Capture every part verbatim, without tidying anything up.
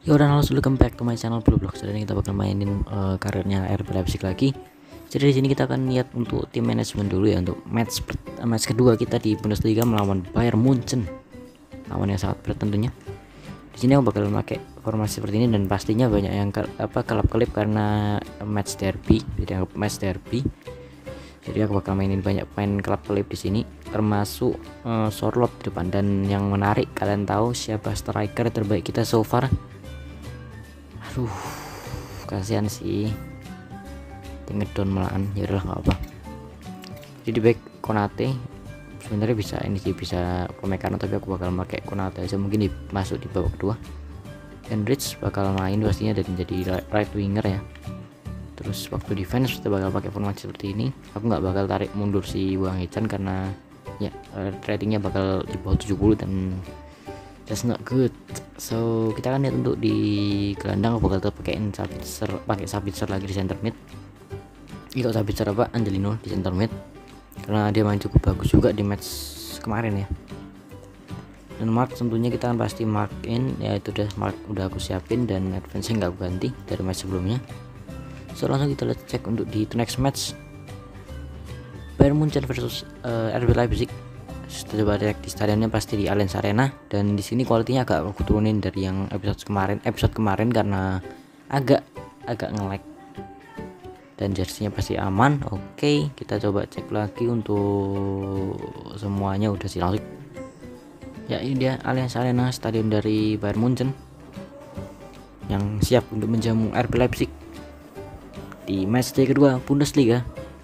Ya udah, halo, welcome back to my channel Blue Blocks. Jadi kita bakal mainin uh, karirnya R B Leipzig lagi. Jadi di sini kita akan lihat untuk tim manajemen dulu ya, untuk match match kedua kita di Bundesliga melawan Bayern Munchen. Lawan yang sangat berat tentunya. Di sini aku bakal pakai formasi seperti ini dan pastinya banyak yang ke, apa kelap-kelip karena match derby, jadi match derby. Jadi aku bakal mainin banyak pemain kelap-kelip di sini, termasuk uh, Sorloth di depan. Dan yang menarik, kalian tahu siapa striker terbaik kita so far? Aduh, kasihan sih, ngedon malahan. Ya udahlah, nggak apa. Jadi back Konate sebenarnya bisa ini sih, bisa pemekaran, tapi aku bakal pakai Konate aja, mungkin masuk di babak kedua. Henrich bakal main pastinya dan jadi right winger ya. Terus waktu defense kita bakal pakai formasi seperti ini. Aku nggak bakal tarik mundur si Wang Hee-chan karena ya ratingnya bakal di bawah tujuh puluh dan that's not good. So kita akan lihat untuk di gelandang aku bakal tetap pakaiin Sabitzer, pakai Sabitzer lagi di center mid. Itu Sabitzer apa Angelino di center mid karena dia main cukup bagus juga di match kemarin ya. Dan mark tentunya kita kan pasti mark in, ya itu udah mark udah aku siapin, dan advance nggak aku ganti dari match sebelumnya. So langsung kita lihat cek untuk di next match Bayern Munchen versus uh, R B Leipzig. Coba cek di stadionnya pasti di Allianz Arena, dan di sini kualitinya agak aku turunin dari yang episode kemarin episode kemarin karena agak agak nge-lag. Dan jersinya pasti aman. Oke, kita coba cek lagi untuk semuanya udah sih langsung. Ya, ini dia Allianz Arena, stadion dari Bayern Munchen yang siap untuk menjamu R B Leipzig di matchday kedua Bundesliga.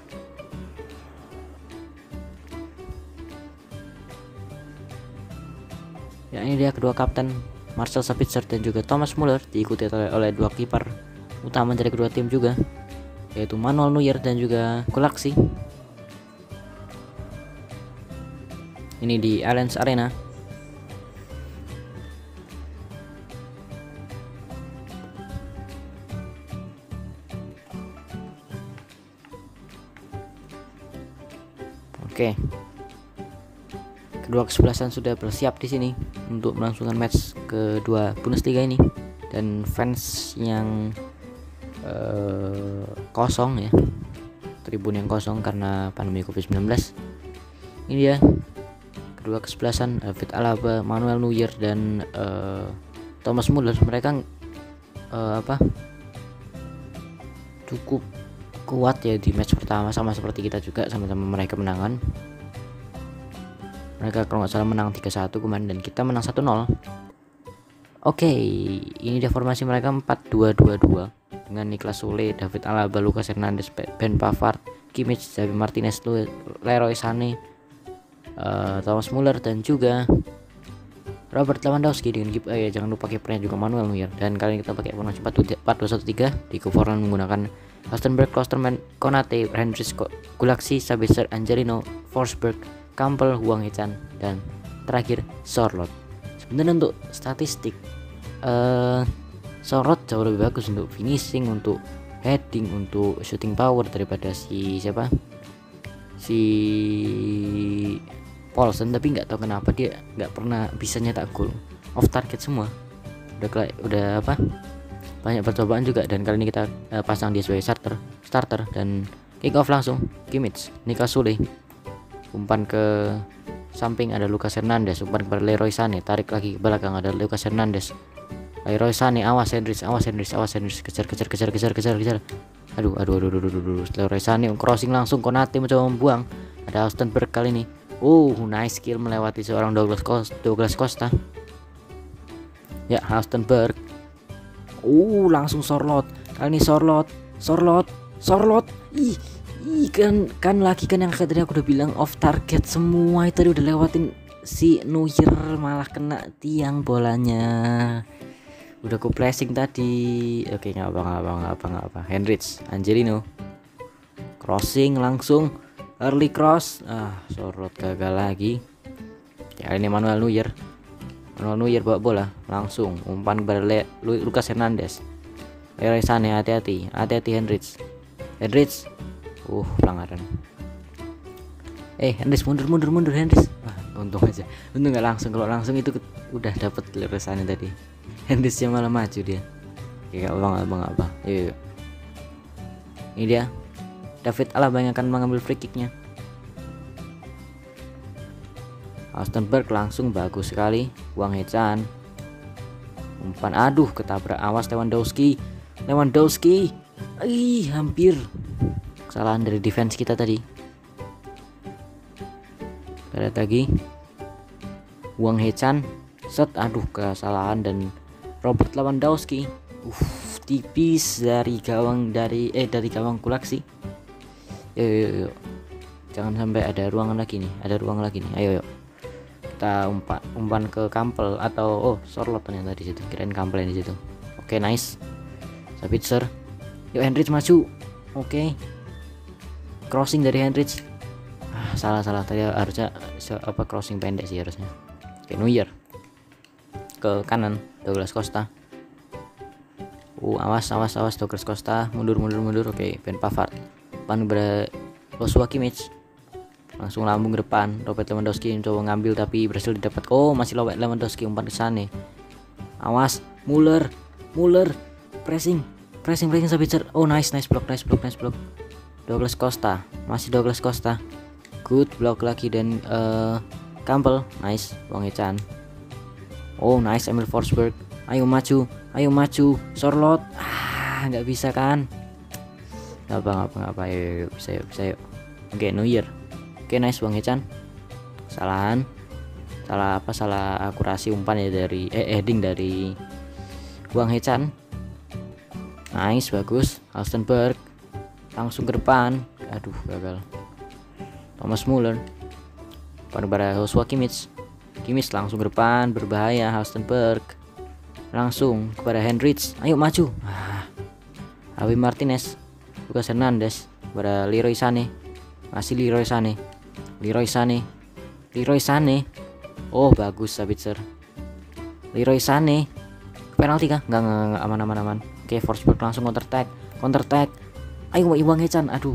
Ya, ini dia kedua kapten, Marcel Sabitzer dan juga Thomas Müller, diikuti oleh, oleh dua kiper utama dari kedua tim juga, yaitu Manuel Neuer dan juga Gulaksi. Ini di Allianz Arena. Oke. Kedua kesebelasan sudah bersiap di sini untuk melangsungkan match kedua Bundesliga ini, dan fans yang uh, kosong ya, tribun yang kosong karena pandemi covid sembilan belas. Ini dia kedua kesebelasan, David Alaba, Manuel Neuer dan uh, Thomas Müller. Mereka uh, apa cukup kuat ya di match pertama, sama seperti kita juga, sama-sama meraih kemenangan. Mereka kalau nggak salah menang tiga satu kemarin dan kita menang satu nol. Oke, ini dia formasi mereka empat dua dua dua dengan Niklas Sule, David Alaba, Lucas Hernandez, Ben Pavard, Kimmich, Javi Martinez, Leroy Sané, uh, Thomas Müller dan juga Robert Lewandowski dengan uh, ya, jangan lupa kipernya juga Manuel Neuer. Dan kali ini kita pakai formasi empat dua satu tiga di Forlan menggunakan Halstenberg, Klosterman, Konate, Henrich, Gulaksi, Sabitzer, Angelino, Forsberg, Kampel, Wang Hee-chan, dan terakhir Sorloth. Sebenarnya untuk statistik uh, Sorloth jauh lebih bagus untuk finishing, untuk heading, untuk shooting power daripada si siapa si Paulsen, tapi nggak tahu kenapa dia nggak pernah bisa nyetak gol, off target semua. Udah udah apa banyak percobaan juga, dan kali ini kita uh, pasang dia sebagai starter starter dan kick off langsung Kimmich, Niklas Sule, umpan ke samping ada Lucas Hernandez, umpan kepada Leroy Sané, tarik lagi ke belakang ada Lucas Hernandez, Leroy Sané, awas Henrich, awas Henrich, awas Henrich, kejar kejar kejar kejar kejar kejar, aduh aduh aduh aduh, aduh, aduh. Leroy Sané crossing langsung, Konate mencoba membuang, ada Halstenberg kali ini, uh nice skill melewati seorang Douglas Costa, Douglas Costa. Ya, Halstenberg, uh langsung Sorloth, kali ini Sorloth, Sorloth, Sorloth, ih Ih, kan kan lagi kan yang tadi aku udah bilang off target semua, itu tadi udah lewatin si Neuer, malah kena tiang bolanya. Udah aku pressing tadi. Oke, nggak apa nggak apa nggak apa nggak apa. Henrich, Angelino, crossing langsung, early cross. Ah, Sorloth gagal lagi. Ya, ini Manuel Neuer. Manuel Neuer bawa bola langsung umpan kepada Lucas Hernandez. Leroy Sané, hati-hati, hati-hati Henrich. Henrich. Uh, pelanggaran. Eh, Henrich mundur mundur mundur Henrich. Wah, untung aja. Untung nggak langsung. Kalau langsung itu udah dapet leresannya tadi. Hendricksnya malah maju dia. Oke, gak apa gak apa gak apa. Yuk, yuk. Ini dia David Alaba yang akan mengambil free kicknya. Halstenberg langsung bagus sekali. Wang Hee-chan umpan, aduh ketabrak, awas Lewandowski. Lewandowski, ih hampir. Kesalahan dari defense kita tadi. Lihat lagi Wang Hee-chan, set, aduh kesalahan dan Robert Lewandowski. Uh, tipis dari gawang dari eh dari gawang kulak sih. Yuk, yuk, yuk. Jangan sampai ada ruangan lagi nih, ada ruang lagi nih. Ayo, yuk. Kita umpan umpan ke Kampel atau oh Sorloth ternyata di situ. Kirain Kampel di situ. Oke, nice. Sabitzer. Yuk Henrich maju. Oke. Crossing dari Henrich. Ah, salah salah tadi harusnya apa crossing pendek sih harusnya. Oke, Neuer. Ke kanan Douglas Costa. Uh, awas awas awas Douglas Costa, mundur mundur mundur. Oke, Ben Pavard. Pan ber Joshua Kimmich. Langsung lambung ke depan. Robert Lewandowski mencoba ngambil tapi berhasil didapat. Oh, masih Robert Lewandowski umpan ke sana. Awas, Muller. Muller pressing. Pressing pressing Sabitzer. Oh, nice nice block, nice block, nice block. Douglas Costa. Masih Douglas Costa. Good block lagi dan uh, Campbell. Nice, Wang Hee-chan. Oh, nice Emil Forsberg. Ayo maju, ayo maju. Sorloth. Ah, nggak bisa kan? Nggak apa nggak apa nggak apa. Ayo, ayo, bisa yuk, bisa yuk. Oke, okay, Neuer. Oke, okay, nice Wang Hee-chan. Kesalahan. Salah apa? Salah akurasi umpan ya dari eh heading dari Wang Hee-chan. Nice, bagus. Halstenberg langsung ke depan. Aduh, gagal. Thomas Muller. Pada Joshua Kimmich. Kimmich langsung ke depan, berbahaya. Halstenberg langsung kepada Henrich. Ayo maju. Ah. Javi Martinez. Lucas Hernandez pada Leroy Sané. Masih Leroy Sané. Leroy Sané. Leroy Sané. Oh, bagus Sabitzer. Leroy Sané. Penalti kah? Enggak, enggak, enggak, aman aman aman. Oke, Forsberg langsung counter attack. Counter attack. Ayo Wang Hee-chan. Aduh.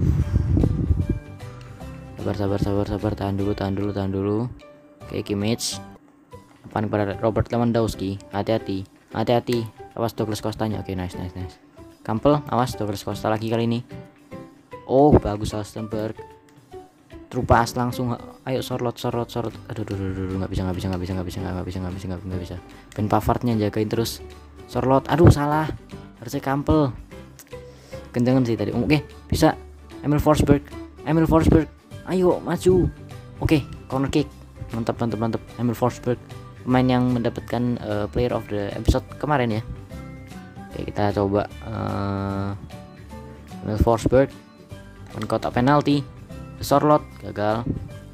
Sabar sabar sabar sabar, tahan dulu, tahan dulu, tahan dulu. Oke, Kimmich. Depan kepada Robert Lewandowski. Hati-hati. Hati-hati. Awas Douglas Costa-nya. Oke, nice nice nice. Kampel, awas Douglas Costa lagi kali ini. Oh, bagus Halstenberg. Terupas langsung. Ayo Sorloth, Sorloth, Sorloth. Aduh, aduh, aduh, aduh, nggak bisa, nggak bisa, nggak bisa, nggak bisa, nggak bisa, nggak bisa, nggak bisa. Ben Pavardnya jagain terus. Sorloth, aduh salah. Harusnya Kampel. Kencengan sih tadi. Oke, bisa. Emil Forsberg, Emil Forsberg. Ayo maju. Oke, corner kick. Mantap, mantap, mantap. Emil Forsberg, pemain yang mendapatkan uh, player of the episode kemarin ya. Oke, kita coba uh, Emil Forsberg. Kotak penalti. Sorloth gagal.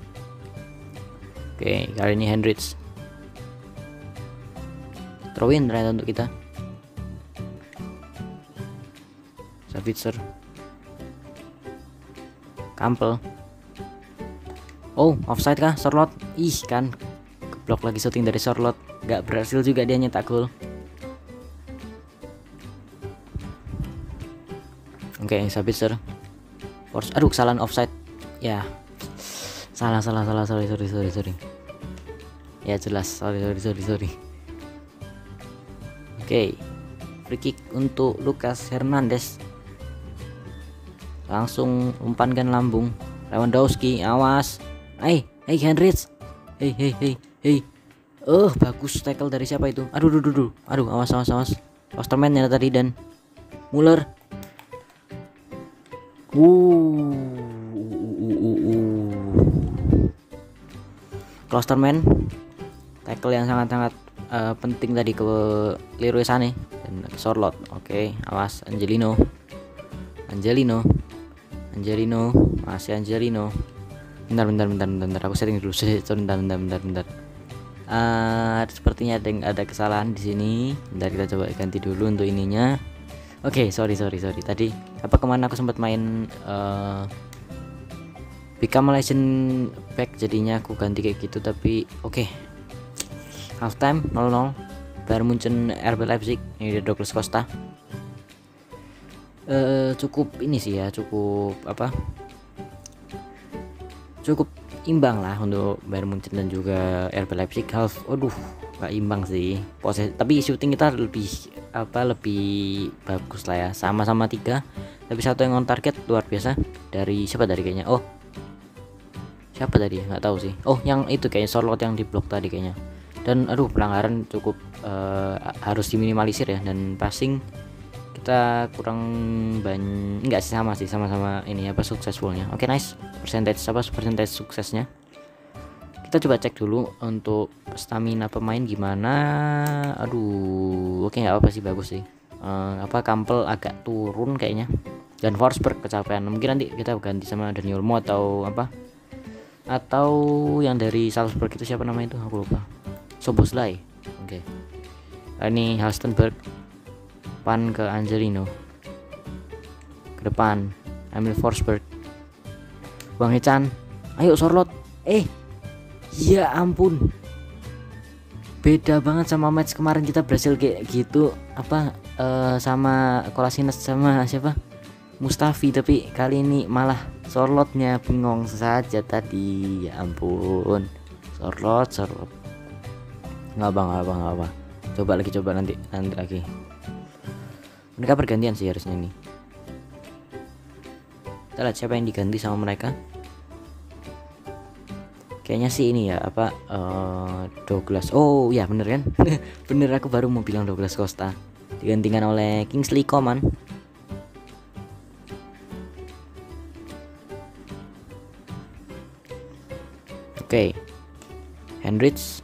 Oke, kali ini Henrich. Throw in ternyata untuk kita. Sabitzer. Kampel. Oh, offside kah Sorloth? Ih, kan keblok lagi shooting dari Sorloth. Gak berhasil juga dia nyetak gol. Oke, Sabitzer. Force. Aduh, kesalahan offside. Ya. Salah salah salah sorry sorry sorry sorry. Ya jelas, sorry sorry sorry sorry. Oke. Okay. Free kick untuk Lucas Hernandez. Langsung umpankan lambung. Lewandowski, awas. Hey, hey Henrich. Hey hey hey hey. Oh, bagus tackle dari siapa itu? Aduh aduh aduh. Aduh, awas awas awas. Osterman ya tadi dan Muller. Uh. Klosterman, tackle yang sangat-sangat uh, penting tadi ke Leroy Sané dan Sorloth. Oke, awas Angelino, Angelino, Angelino, masih Angelino. Bentar, bentar, bentar, bentar, bentar. Aku setting dulu. Bentar, bentar, bentar, bentar. Uh, sepertinya ada ada kesalahan di sini. Bentar, kita coba ganti dulu untuk ininya. Oke, okay, sorry, sorry, sorry. Tadi apa kemana aku sempat main uh, Become Malaysian Pack, jadinya aku ganti kayak gitu. Tapi oke, okay. Half time nol nol Bayern Munchen R B Leipzig. Ini ada Douglas Costa. Uh, cukup ini sih ya, cukup apa? Cukup imbang lah untuk Bayern Munchen dan juga R B Leipzig. Half, aduh nggak imbang sih poses, tapi shooting kita lebih apa lebih bagus lah ya, sama-sama tiga, tapi satu yang on target luar biasa dari siapa tadi kayaknya, oh siapa tadi nggak tahu sih, oh yang itu kayaknya Sorloth yang diblok tadi kayaknya. Dan aduh pelanggaran cukup uh, harus diminimalisir ya, dan passing kita kurang banyak, enggak sih, sama sih sama-sama ini apa successfulnya. Oke, nice. Percentage apa percentage suksesnya kita coba cek dulu untuk stamina pemain gimana. Aduh oke, nggak apa sih, bagus sih. Uh, apa Kampel agak turun kayaknya, dan Forsberg kecapean, mungkin nanti kita ganti sama Daniel Mo atau apa, atau yang dari Salzburg itu siapa namanya itu aku lupa, Soboslai. Oke, okay. Ini Halstenberg, pan ke Angelino, ke depan Emil Forsberg, Bang Hechan, ayo Sorloth, eh ya ampun, beda banget sama match kemarin kita berhasil kayak gitu apa uh, sama Kolasinac sama siapa Mustafi, tapi kali ini malah Sorlothnya bengong saja tadi, ya ampun. Sorloth Sorloth nggak bang nggak bang nggak apa, coba lagi coba nanti nanti lagi, mereka bergantian sih harusnya nih. Kita lihat siapa yang diganti sama mereka. Kayaknya sih ini ya apa uh, Douglas, oh ya bener kan bener, aku baru mau bilang Douglas Costa digantikan oleh Kingsley Coman. Oke, okay. Hendricks,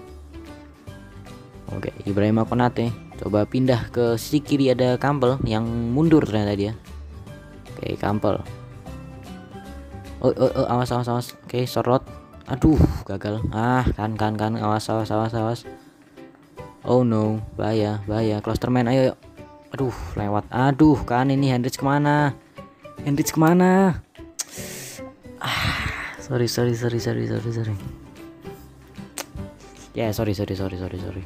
oke, okay. Ibrahima Konate coba pindah ke sisi kiri, ada Kampel yang mundur ternyata dia. Oke, okay, Kampel, oh, oh, oh awas awas awas, oke, okay, Sorloth, aduh gagal, ah kan kan kan awas awas awas awas, oh no, bahaya bahaya, Klosterman ayo, ayo. Aduh lewat, aduh kan ini Hendricks kemana, Hendricks kemana, ah sorry sorry sorry sorry sorry sorry ya yeah, sorry sorry sorry sorry sorry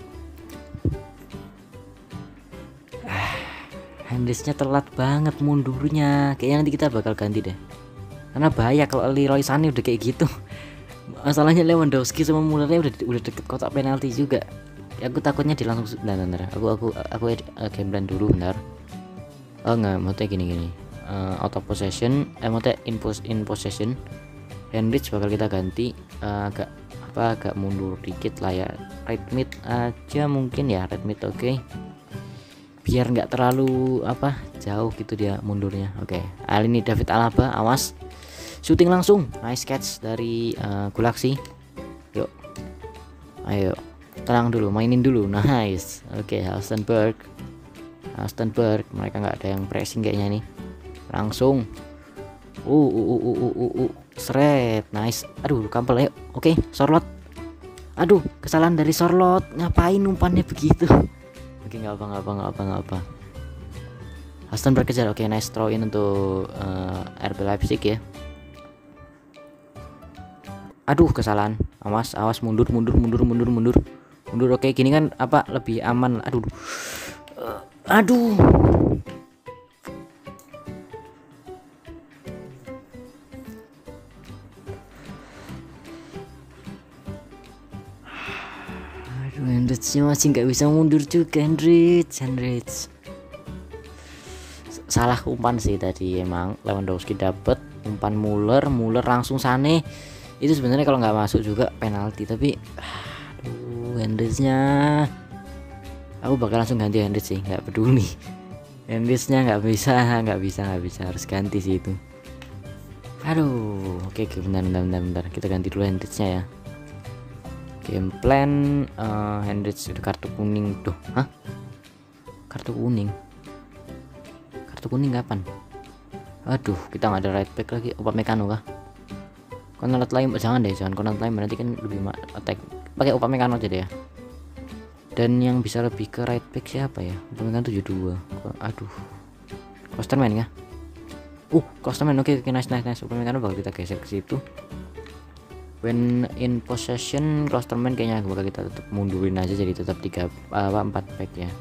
ah, Hendricks-nya telat banget mundurnya, kayaknya nanti kita bakal ganti deh, karena bahaya kalau Leroy Sané udah kayak gitu. Masalahnya Lewandowski sama Mullernya udah udah deket kotak penalti juga. Ya, aku takutnya dia langsung bentar, bentar. Aku aku aku uh, game plan dulu bentar. Oh enggak, mau gini gini. Uh, out of possession, eh mau in, pos, in possession. Hendricks bakal kita ganti uh, agak apa agak mundur dikit lah ya. Right mid aja mungkin ya, right mid oke. Okay. Biar nggak terlalu apa jauh gitu dia mundurnya. Oke. Okay. Ini David Alaba, awas. Shooting langsung, nice catch dari uh, Gulaksi. Yuk, ayo, tenang dulu, mainin dulu, nice. Oke, okay, Halstenberg, Halstenberg, mereka nggak ada yang pressing kayaknya nih. Langsung, uh, uh, uh, uh, uh, uh, uh. Seret, nice. Aduh, Kampel, ayo, oke, okay, Sorloth. Aduh, kesalahan dari Sorloth, ngapain umpannya begitu? Oke, okay, nggak apa, nggak apa, nggak apa, nggak apa. Halstenberg kejar, oke, okay, nice throw in untuk uh, R B Leipzig ya. Aduh kesalahan, awas awas, mundur mundur mundur mundur mundur mundur. Oke, gini kan apa lebih aman. Aduh uh, aduh aduh Hendricks masih nggak bisa mundur juga. Hendricks Hendricks salah umpan sih tadi, emang Lewandowski dapet umpan Muller, Muller langsung Sané. Itu sebenarnya kalau nggak masuk juga penalti, tapi aduh Hendricks-nya aku bakal langsung ganti Hendricks sih, nggak peduli. Hendricks-nya nggak bisa nggak bisa nggak bisa harus ganti sih itu. Aduh oke, oke bentar bentar bentar, bentar. Kita ganti dulu Hendricks-nya ya. Game plan uh, Hendricks udah kartu kuning tuh. Hah, kartu kuning kartu kuning kapan? Aduh kita nggak ada right back lagi. Upamecano kah? Konrad lain jangan deh, jangan Konrad lain, nanti kan lebih attack. Pakai Upamecano aja deh ya. Dan yang bisa lebih ke right back siapa ya? Upamecano tujuh puluh dua. Aduh. Klosterman ya? Uh, Klosterman, oke, okay, okay, nice nice nice. Upamecano bakal kita geser ke situ. When in possession, Klosterman kayaknya bakal kita tetap mundurin aja, jadi tetap tiga apa empat back ya.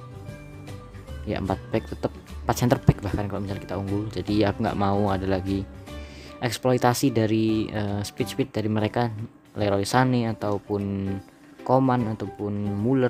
Ya empat back tetap, empat center back bahkan kalau misalnya kita unggul. Jadi aku nggak mau ada lagi eksploitasi dari uh, speed speed dari mereka, Leroy Sané ataupun Coman ataupun Muller.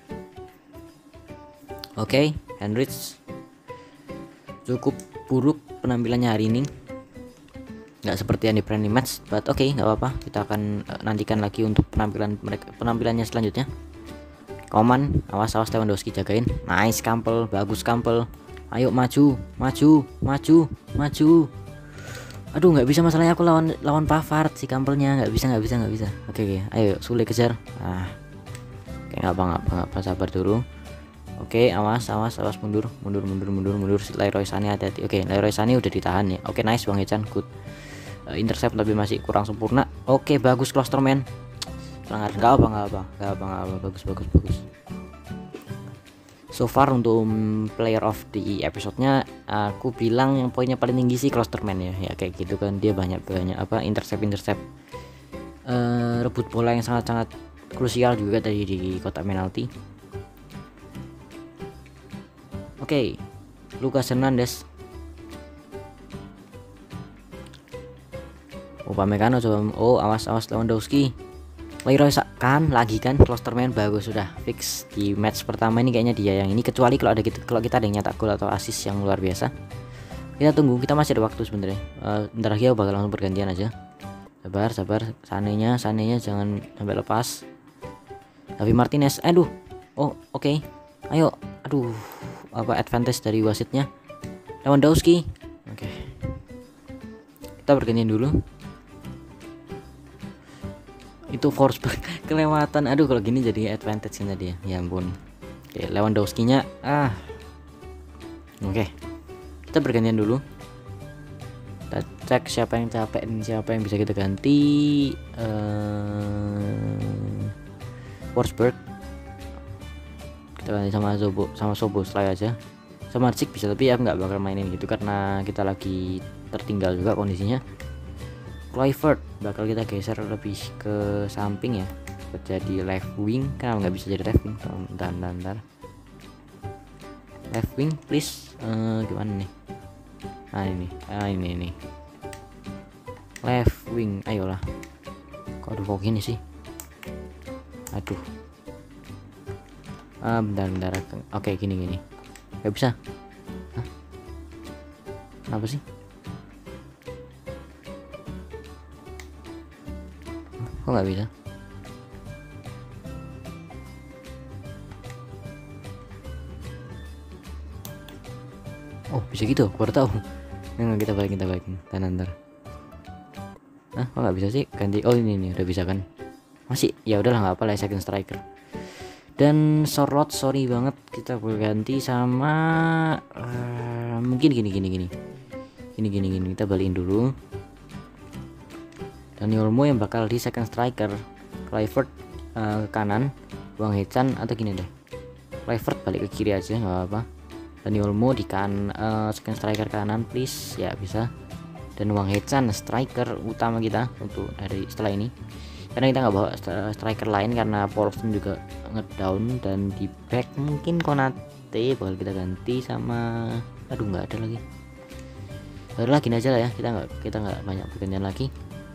Oke, okay, Henrich cukup buruk penampilannya hari ini, nggak seperti yang di friendly match, but oke, okay, nggak apa-apa, kita akan uh, nantikan lagi untuk penampilan mereka, penampilannya selanjutnya. Coman, awas awas Lewandowski jagain, nice Kampel, bagus Kampel, ayo maju maju maju maju. Aduh nggak bisa, masalahnya aku lawan lawan Pavard, si Kampelnya nggak bisa nggak bisa nggak bisa. Oke okay, okay. Ayo Sule kejar. Ah, kayak nggak apa nggak apa nggak apa, sabar dulu. Oke, okay, awas awas awas mundur mundur mundur mundur mundur. Leroy Sané hati-hati. Oke, okay, Leroy Sané udah ditahan ya. Oke, okay, nice Wang Hee-chan, good. Uh, intercept tapi masih kurang sempurna. Oke, okay, bagus Klosterman. Pelanggar, nggak apa nggak apa nggak apa nggak apa, bagus bagus bagus. So far untuk player of the episode-nya, aku bilang yang poinnya paling tinggi sih Klosterman ya. Ya kayak gitu kan, dia banyak banyak apa intercept intercept uh, rebut bola yang sangat sangat krusial juga tadi di kotak penalti. Oke, okay, Lucas Hernandez. Upamecano coba. Oh, awas awas Lewandowski. Leroy kan lagi kan Klosterman, bagus, sudah fix di match pertama ini kayaknya dia yang ini, kecuali kalau ada kita kalau kita ada yang nyetak gol atau assist yang luar biasa. Kita tunggu, kita masih ada waktu sebenarnya. Uh, bentar lagi aku bakal langsung bergantian aja. Sabar sabar, Sanenya Sanenya jangan sampai lepas. Javi Martinez, aduh. Oh oke, okay. Ayo, aduh, apa advantage dari wasitnya. Lewandowski, oke, okay. Kita bergantian dulu. Itu Forsberg kelewatan, aduh kalau gini jadi advantage nya dia, ya ampun. Oke, okay, Lewandowski nya ah oke, okay. Kita bergantian dulu. Kita cek siapa yang capek dan siapa yang bisa kita ganti. uh, Forsberg kita ganti sama Zobo, sama Soboslai aja. Sama Marcik bisa, tapi aku nggak bakal mainin gitu karena kita lagi tertinggal juga kondisinya. Kluivert bakal kita geser lebih ke samping ya, jadi left wing. Kenapa nggak bisa jadi left wing? Bentar, bentar, bentar. Left wing please. Uh, gimana nih? Nah ini, ah ini ini. Left wing, ayolah. Kok aduh kok gini sih? Aduh. Ah bentar, bentar. Oke, gini gini. Gak bisa. Hah? Kenapa sih? Kok nggak bisa? Oh bisa gitu, aku baru tahu. Nggak, kita balikin kita balikin ntar. Nah kok nggak bisa sih ganti? Oh ini nih udah bisa kan? Masih? Ya udahlah nggak apa lah, second striker. Dan Sorlot sorry banget, kita berganti sama uh, mungkin gini gini gini gini gini gini kita balikin dulu. Dani Olmo yang bakal di second striker, Kluivert uh, ke kanan, Wang Hee-chan atau gini deh, Kluivert balik ke kiri aja nggak apa-apa. Dani Olmo di kan uh, second striker kanan please, ya bisa. Dan Wang Hee-chan striker utama kita untuk dari setelah ini, karena kita nggak bawa striker lain karena Paulson juga ngedown. Dan di back mungkin Konate bakal kita ganti sama, aduh nggak ada lagi. Baru lagi aja lah ya, kita nggak kita nggak banyak pergantian lagi.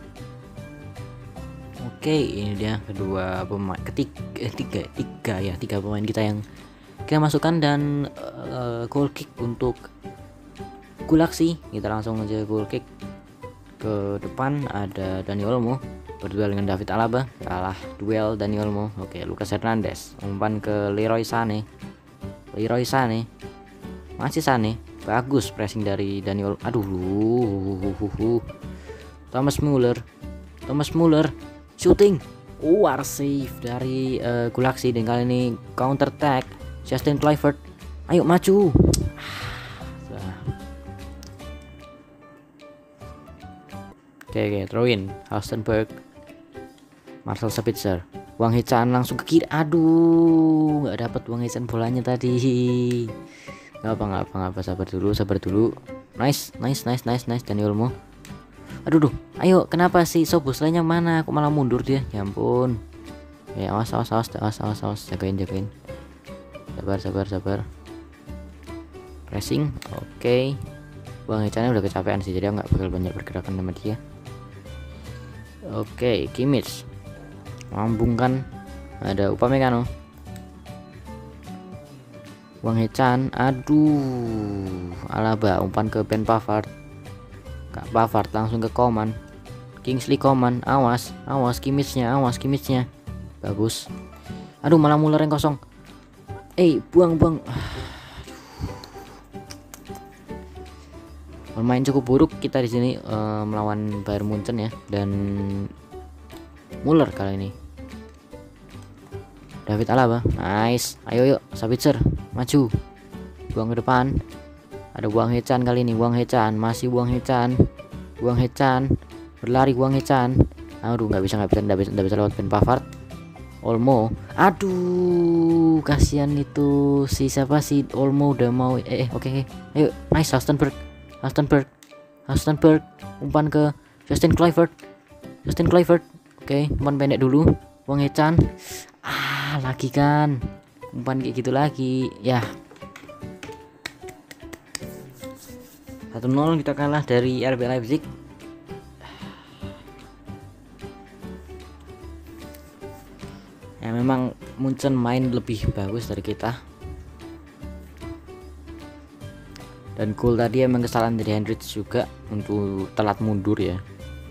Oke, ini dia kedua pemain ketiga, eh, tiga, tiga ya tiga pemain kita yang kita masukkan. Dan uh, goal kick untuk Gulaksi, kita langsung aja goal kick. Ke depan ada Dani Olmo berduel dengan David Alaba, kalah duel Dani Olmo. Oke, Lucas Hernandez umpan ke Leroy Sané. Leroy Sané masih Sané, bagus pressing dari Dani Olmo. Aduh, uh, Thomas Muller, Thomas Muller shooting, oh war save dari uh, Gulaksi. Dan kali ini counter attack Justin Kluivert, ayo maju. Oke oke, throw in Haustenberg, Marcel Sabitzer, Wang Hee-chan langsung ke kiri. Aduh nggak dapat Wang Hee-chan bolanya tadi. Nggak apa nggak apa nggak apa, sabar dulu sabar dulu. Nice nice nice nice nice Dani Olmo. Aduh duh, ayo kenapa sih Soboslainya mana? Kok malah mundur dia? Ya ampun. Ya awas awas awas awas awas awas, jagain jagain. Sabar sabar sabar. Pressing, oke. Okay. Wang Hee-chan udah kecapean sih, jadi nggak bakal banyak bergerakan sama dia. Oke, Kimmich lambungkan, ada Upamecano. Wang Hee-chan, aduh, Alaba umpan ke Ben Pavard. Kak Pavard langsung ke Coman. Kingsley Coman, awas, awas Kimmichnya, awas Kimmichnya. Bagus. Aduh, malah Muller yang kosong. Eh, buang, buang. Bermain cukup buruk kita di sini uh, melawan Bayern Munchen ya, dan Muller kali ini. David Alaba, nice. Ayo yuk, Sabitzer, maju. Buang ke depan. Ada Wang Hee-chan kali ini, Wang Hee-chan, masih Wang Hee-chan. Wang Hee-chan, berlari Wang Hee-chan. Aduh, nggak bisa, nggak bisa, nggak bisa, nggak bisa lewat Ben Pavard. Olmo, aduh, kasihan itu si siapa sih Olmo udah mau. Eh, eh oke, okay, okay. Ayo, nice, Halstenberg, Halstenberg, Halstenberg, umpan ke Justin Kluivert, Justin Kluivert. Oke, okay, umpan pendek dulu, Wang Hee-chan. Ah, lagi kan umpan kayak gitu lagi ya. Satu nol kita kalah dari R B Leipzig. Ya memang Munchen main lebih bagus dari kita, dan gol tadi emang kesalahan dari Hendricks juga untuk telat mundur ya.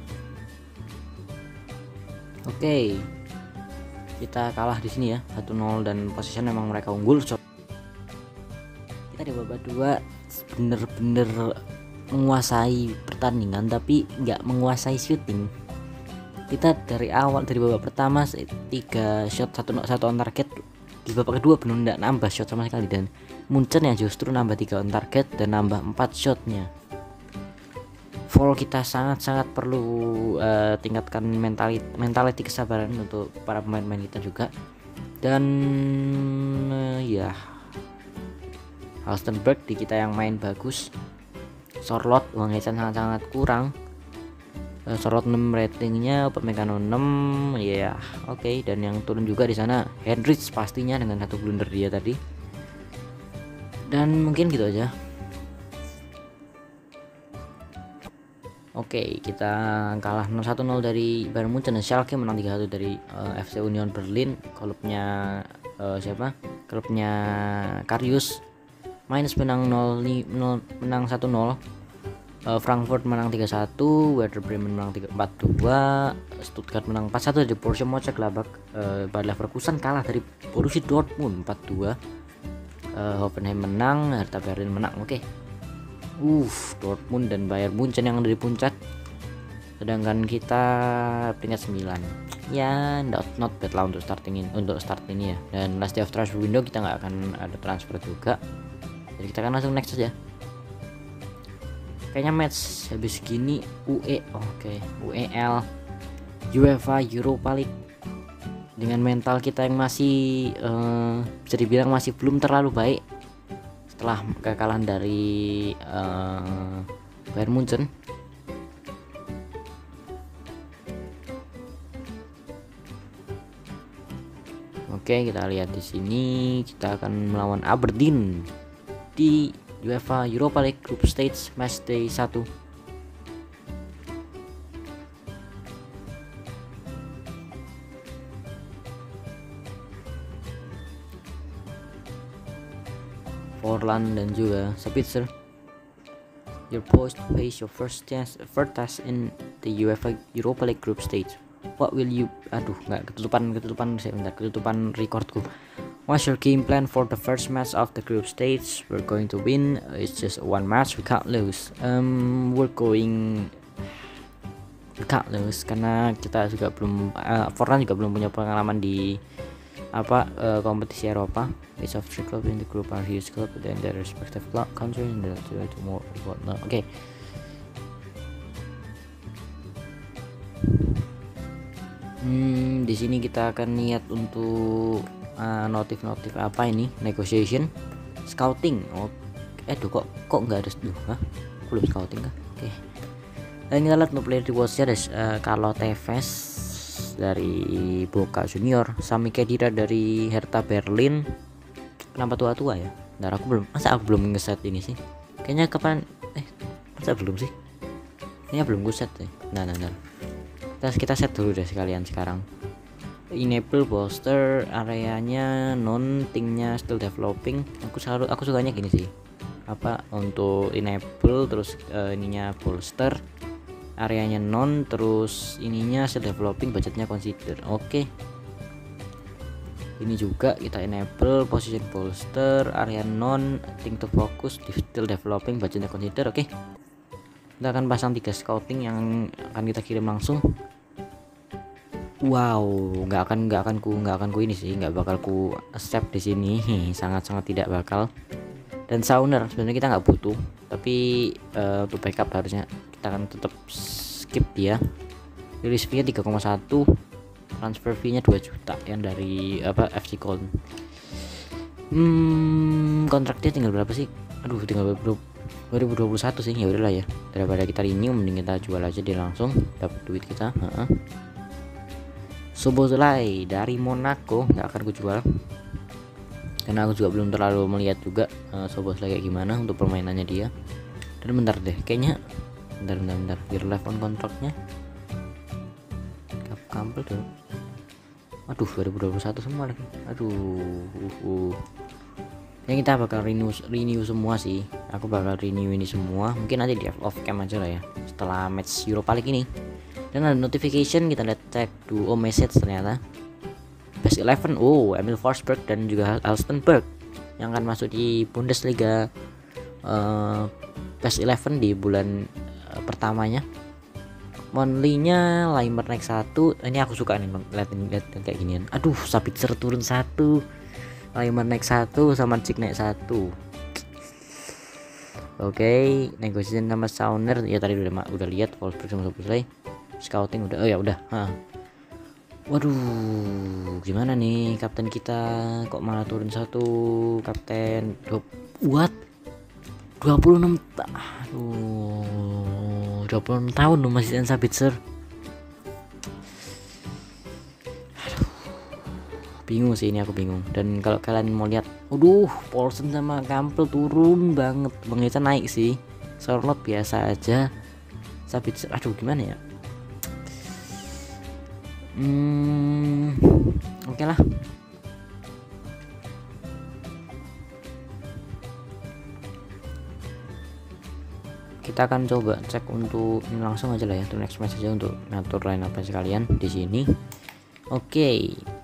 Oke, okay. Kita kalah di sini ya, satu nol, dan posisi memang mereka unggul. So, kita di babak dua bener-bener menguasai pertandingan tapi nggak menguasai shooting. Kita dari awal, dari babak pertama tiga shot, satu satu on target. Di babak kedua benar nggak nambah shot sama sekali, dan Munchen ya justru nambah tiga on target dan nambah empat shotnya. Fall kita sangat-sangat perlu uh, tingkatkan mentality, mentality kesabaran untuk para pemain-pemain kita juga. Dan uh, ya Halstenberg di kita yang main bagus. Sorloth, Wang Hee-chan sangat-sangat kurang. uh, Sorloth enam ratingnya, Upamecano enam ya, yeah, oke. Okay. Dan yang turun juga di sana Hendricks pastinya dengan satu blunder dia tadi. Dan mungkin gitu aja. Oke, okay, kita kalah satu nol dari Bayern Munchen, dan Schalke menang tiga satu dari uh, F C Union Berlin. Klubnya uh, siapa? Klubnya Karius. Mainz menang nol, menang satu nol. Uh, Frankfurt menang tiga satu, Werder Bremen menang empat dua, Stuttgart menang empat satu dari Borussia Mönchengladbach. Uh, Bayer Leverkusen kalah dari Borussia Dortmund empat dua. Uh, Hoffenheim menang, Hertha Berlin menang. Oke. Okay. Uff, Dortmund dan Bayern Munchen yang ada di puncak, sedangkan kita peringkat sembilan. Ya, not, not bad lah untuk starting in, untuk start ini ya. Dan last day of transfer window kita nggak akan ada transfer juga, jadi kita akan langsung next aja. Kayaknya match habis gini U E, oke, okay. U E L, UEFA Europa League. Dengan mental kita yang masih uh, bisa dibilang masih belum terlalu baik setelah kekalahan dari uh, Bayern Munchen. Oke, kita lihat di sini kita akan melawan Aberdeen di UEFA Europa League Group Stage Match Day satu. Forlan dan juga Sabitzer. Your post face your first test, first test in the UEFA Europa League Group Stage. What will you? Aduh, nggak ketutupan, ketutupan, saya bentar, ketutupan recordku. What's your game plan for the first match of the group stage? We're going to win. It's just one match, we can't lose. Um, we're going, we can't lose karena kita juga belum, uh, Forlan juga belum punya pengalaman di apa uh, kompetisi Eropa. Each of three clubs in the group are huge club in their respective club country and the to more important. Oke. Okay. Hmm, di sini kita akan niat untuk uh, notif-notif apa ini? Negotiation, scouting. Oh, eh tuh kok kok nggak ada tuh? Hah? Belum scouting kah? Oke. Okay. Dan kita lihat untuk player rewards-nya ada uh, Carlo Tevez dari Boca Junior, Sami Khedira dari Hertha Berlin. Kenapa tua-tua ya? Ntar aku belum, masa aku belum ngeset ini sih? Kayaknya kapan? Eh, set belum sih? Ini belum gue set deh. Nah, nah, nah. Kita, kita set dulu deh sekalian sekarang. Enable bolster areanya non, tingnya still developing. Aku selalu aku sukanya gini sih. Apa untuk enable terus uh, ininya bolster areanya non, terus ininya still developing, budgetnya consider. Oke. Okay. Ini juga kita enable position bolster area non, think to focus, still developing, budgetnya consider. Oke. Okay. Kita akan pasang tiga scouting yang akan kita kirim langsung. Wow, nggak akan nggak akan ku nggak akan ku ini sih, nggak bakal ku accept di sini, sangat-sangat tidak bakal. Dan sounder sebenarnya kita nggak butuh, tapi uh, untuk backup harusnya kita akan tetap skip dia. Release fee-nya tiga koma satu, transfer fee-nya dua juta yang dari apa F C Gold. Hmm, kontraknya tinggal berapa sih? Aduh, tinggal dua ribu dua puluh satu sih. Ya udahlah ya, daripada kita renew mending kita jual aja dia langsung dapat duit kita. Heeh. Szoboszlai dari Monaco nggak akan ku jual karena aku juga belum terlalu melihat juga uh, Szoboszlai kayak gimana untuk permainannya dia. Dan bentar deh, kayaknya bentar bentar bentar biar live on kontraknya kampel tuh. Aduh, dua ribu dua puluh satu semua lagi. Aduh, uh, uh. Ya kita bakal renew renew semua sih. Aku bakal renew ini semua. Mungkin nanti di off cam aja lah ya setelah match Europa League ini. Dan ada notification, kita lihat cek duo message ternyata best eleven. Oh, Emil Forsberg dan juga Halstenberg yang akan masuk di Bundesliga uh, best eleven di bulan uh, pertamanya. Monthly-nya Laimer naik satu. Ini aku suka nih lihat lihat kayak ginian. Aduh, Sabitzer turun satu, Laimer naik satu, sama Cik naik satu. Oke, okay, negotiation sama Sauner ya tadi udah udah lihat Forsberg sama Szoboszlai. Scouting udah, oh ya udah. Hah. Waduh, gimana nih kapten kita kok malah turun satu kapten? What? dua puluh enam aduh, dua puluh enam tahun loh masih Sabitzer. Aduh, bingung sih ini, aku bingung. Dan kalau kalian mau lihat, aduh, Paulsen sama Campbell turun banget. Bang Eca naik sih, Sorlot biasa aja. Sabitzer, aduh gimana ya? Hmm, oke okay lah. Kita akan coba cek untuk ini langsung aja lah ya, untuk next match aja untuk ngatur line apa sekalian di sini. Oke, okay.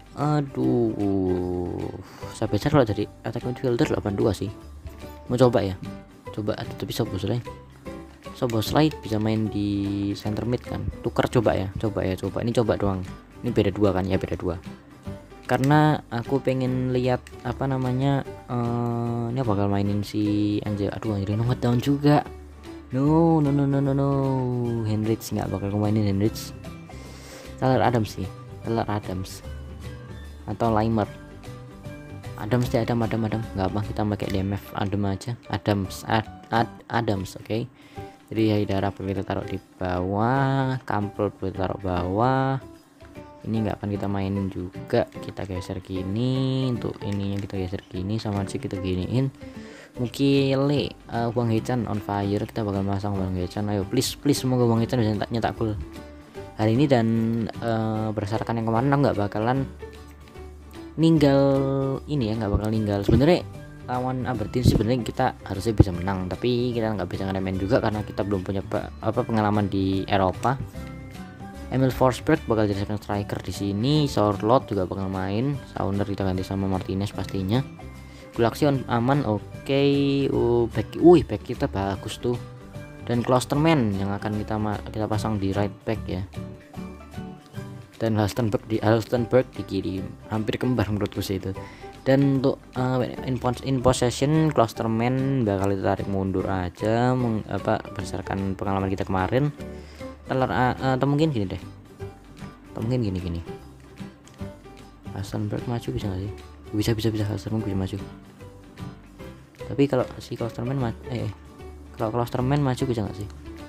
Aduh, sampai kalau dari attack midfielder delapan puluh dua sih. Mau coba ya, coba. Aduh, tapi Szoboszlai Szoboszlai bisa main di center mid kan, tukar coba ya, coba ya, coba ini coba doang. Ini beda dua kan ya, beda dua. Karena aku pengen lihat apa namanya, uh, ini bakal mainin si Anjir. Aduh, Anjir nomor down juga. No, no, no, no, no, no. Henrich nggak bakal mainin Henrich. Tyler Adams sih, Tyler Adams atau Laimer. Adams deh, Adam, Adam, Adam. Nggak apa, kita pakai D M F Adam aja. Adams, Ad, Ad, Adams, oke. Okay. Jadi Haidara boleh kita taruh di bawah, Campbell boleh taruh bawah. Ini nggak akan kita mainin juga, kita geser gini. Untuk ininya kita geser gini, sama sih kita giniin. Mukile, uh, Wang Hechan on fire, kita bakal masang Wang Hechan. Ayo please please, semoga Wang Hechan bisa nyetak, nyetak gol hari ini. Dan uh, berdasarkan yang kemarin aku nggak bakalan ninggal ini ya, nggak bakal ninggal. Sebenarnya lawan Aberdeen sebenarnya kita harusnya bisa menang, tapi kita nggak bisa ngeremen juga karena kita belum punya apa pengalaman di Eropa. Emil Forsberg bakal jadi second striker di sini. Sorlot juga bakal main. Sauner kita ganti sama Martinez pastinya. Gulaxion aman, oke. Okay. Uh, back, wih back kita bagus tuh. Dan Klosterman yang akan kita kita pasang di right back ya. Dan Halstenberg di Halstenberg di kiri, hampir kembar menurutku sih itu. Dan untuk uh, in, in possession Klosterman bakal ditarik mundur aja, meng, apa berdasarkan pengalaman kita kemarin. Telur uh, atau mungkin gini deh, atau mungkin gini gini. Halstenberg maju bisa nggak sih? Bisa bisa bisa Halstenberg bisa maju. Tapi kalau si Klosterman maju, eh kalau Klosterman maju bisa nggak sih?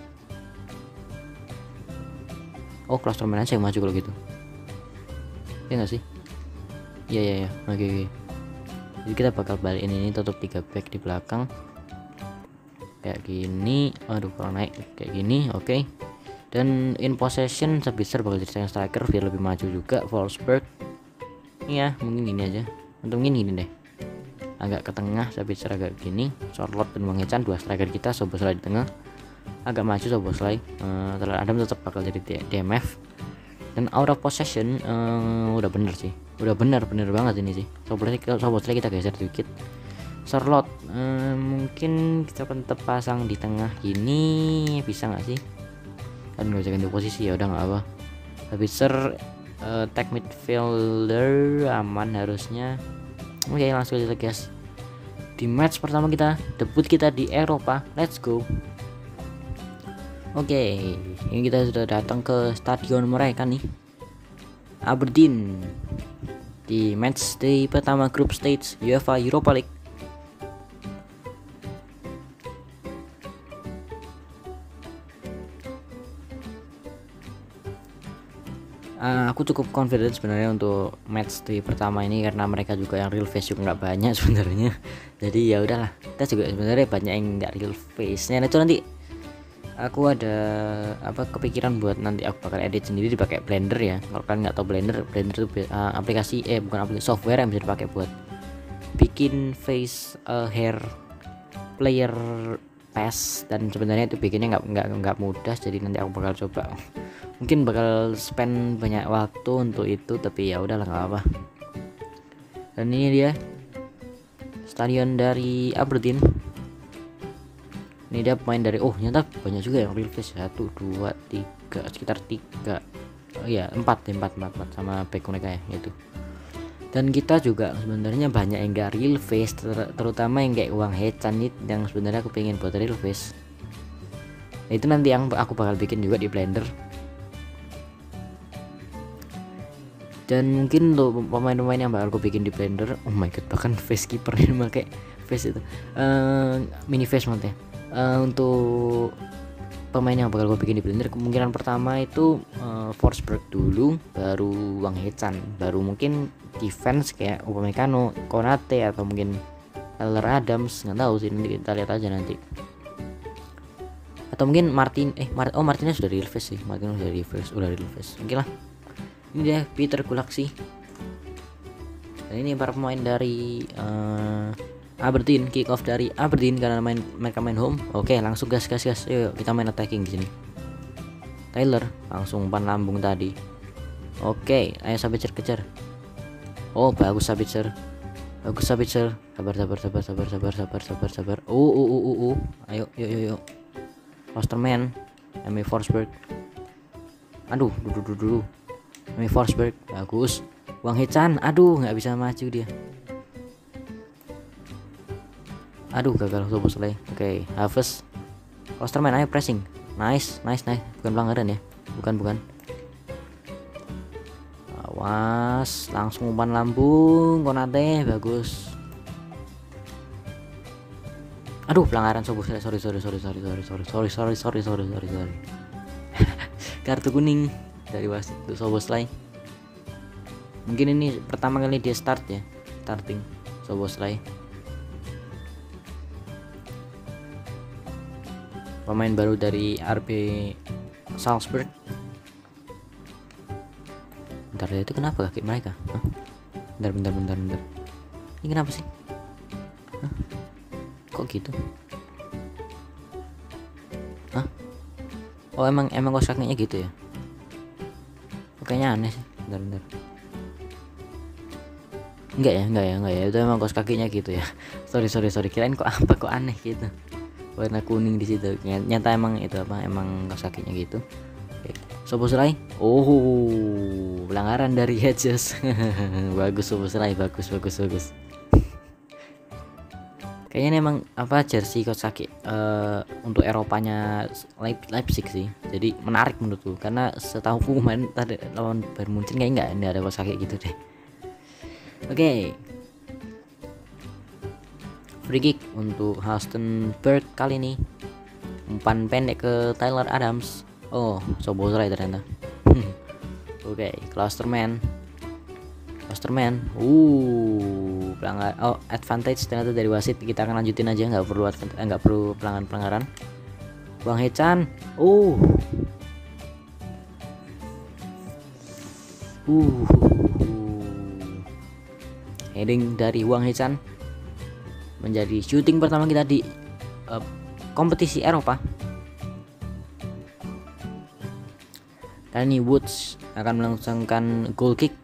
Oh, Klosterman aja yang maju kalau gitu. Ya nggak sih? Iya iya ya. Oke oke. Jadi kita bakal balikin ini, tutup tiga back di belakang. kayak gini. Aduh kalau naik kayak gini. Oke okay. Dan in possession Sabitzer bakal jadi second striker biar lebih maju juga. Forsberg ya mungkin gini aja, untuk gini gini deh, agak ke tengah. Sabitzer agak gini. Charlotte dan Wang Hee-chan dua striker kita. Szoboszlai di tengah, agak maju Szoboszlai. uh, Tyler Adams tetap bakal jadi D M F. Dan out of possession uh, udah bener sih, udah bener bener banget ini sih. Szoboszlai kita geser dikit. Charlotte uh, mungkin kita akan tetap pasang di tengah gini, bisa nggak sih? Kan nggak bisa ganti posisi ya, udah nggak apa. Sabitzer uh, tag midfielder aman harusnya. Oke okay, langsung aja guys, di match pertama kita, debut kita di Eropa. Let's go. Oke okay, ini kita sudah datang ke stadion mereka nih, Aberdeen, di match day pertama grup stage UEFA Europa League. Uh, aku cukup confident sebenarnya untuk match di pertama ini, karena mereka juga yang real face juga nggak banyak sebenarnya. Jadi ya udahlah, kita juga sebenarnya banyak yang nggak real face. Nah itu nanti aku ada apa kepikiran buat nanti aku bakal edit sendiri dipakai Blender ya. Kalau kalian nggak tahu Blender, Blender itu uh, aplikasi eh bukan aplikasi, software yang bisa dipakai buat bikin face uh, hair player pass, dan sebenarnya itu bikinnya nggak nggak nggak mudah. Jadi nanti aku bakal coba, mungkin bakal spend banyak waktu untuk itu, tapi ya udahlah nggak apa. Dan ini dia stadion dari Aberdeen. Ini dia pemain dari, oh ternyata banyak juga yang real face, satu dua tiga, sekitar tiga, oh ya empat empat empat empat sama back mereka ya itu. Dan kita juga sebenarnya banyak yang gak real face, ter terutama yang kayak Wang Hee-chan yang sebenarnya aku pengen buat real face. Nah, itu nanti yang aku bakal bikin juga di Blender. Dan mungkin untuk pemain-pemain yang bakal aku bikin di Blender, oh my god, bahkan face keeper ini pakai face itu, uh, mini face maksudnya. Uh, untuk pemain yang bakal aku bikin di Blender, kemungkinan pertama itu uh, Forsberg dulu, baru Wang Hee-chan, baru mungkin defense kayak Upamecano, Konate, atau mungkin Tyler Adams, nggak tahu sih, nanti kita lihat aja nanti. Atau mungkin Martin, eh Mart oh Martinez sudah real face sih, Martinez sudah real face, udah real face. Oke lah. Ini dia Peter Gulaksi. Dan ini para pemain dari uh, Aberdeen, kick off dari Aberdeen karena main mereka main home. Oke, langsung gas gas gas. Yuk kita main attacking di sini. Tyler langsung umpan lambung tadi. Oke, ayo Sabitzer kejar. Oh, bagus Sabitzer. Bagus Sabitzer. Sabar sabar sabar sabar sabar sabar sabar sabar. Uh uh uh uh. uh. Ayo yuk yuk yuk. Klosterman, Emmy Forsberg. Aduh, dulu dulu dulu. Emmy Forsberg, bagus. Wang Hee-chan, aduh nggak bisa maju dia. Aduh gagal Szoboszlai. Oke, okay, Havertz. Klosterman, ayo pressing. Nice, nice, nice. Bukan pelanggaran ya? Bukan, bukan. Awas, langsung umpan lambung. Konate, bagus. Aduh, pelanggaran Szoboszlai. Sorry, sorry, sorry, sorry, sorry, sorry, sorry, sorry, sorry, sorry, sorry, sorry. Kartu kuning dari wasit untuk Szoboszlai. Mungkin ini pertama kali dia start ya, starting Szoboszlai. Pemain baru dari R B Salzburg. Bentar ya, itu kenapa kaki mereka? Hah? Bentar, bentar, bentar, bentar. Ini kenapa sih? Hah? Kok gitu? Hah? Oh emang emang kos kakinya gitu ya? Kayaknya aneh sih. Bentar, bentar. Enggak ya, enggak ya, enggak ya. Itu emang kos kakinya gitu ya. Sorry, sorry, sorry. Kirain kok apa kok aneh gitu. Warna kuning di situ. Nyata emang itu apa? Emang kos kakinya gitu. Oke. Szoboszlai. Oh, pelanggaran dari Hedges. Bagus Szoboszlai, bagus, bagus, bagus. Kayaknya emang apa jersey kos kaki uh, untuk Eropanya Leipzig sih. Jadi menarik menurutku karena setahu aku kemarin tadi lawan Bayern Munchen kayaknya nggak ada kos kaki gitu deh. Oke. Okay. Free kick untuk Halstenberg kali ini. Umpan pendek ke Tyler Adams. Oh, Szoboszlai ternyata. Oke, okay. Klosterman. Klosterman. Uh, pelanggar. Oh, advantage ternyata dari wasit. Kita akan lanjutin aja, nggak perlu nggak perlu pelanggaran pelanggaran. Wang Hechan. Uh. Uh. Heading dari Wang Hechan menjadi shooting pertama kita di uh, kompetisi Eropa. Kali ini Woods akan melangsungkan goal kick.